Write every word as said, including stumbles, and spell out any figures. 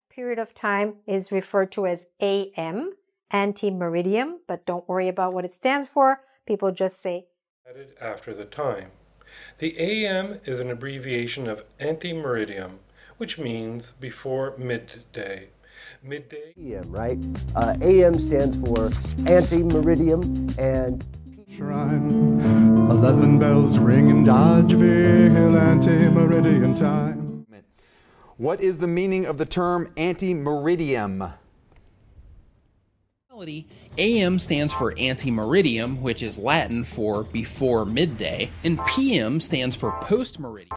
period of time is referred to as A M, ante-meridiem, but don't worry about what it stands for. People just say added after the time. The A M is an abbreviation of ante-meridiem, which means before midday. Midday. A M, right? Uh, A M stands for ante-meridiem, and Shrine. Eleven bells ring in Dodgeville, ante-meridian time. What is the meaning of the term ante-meridiem? A M stands for ante-meridiem, which is Latin for before midday, and P M stands for post-meridiem.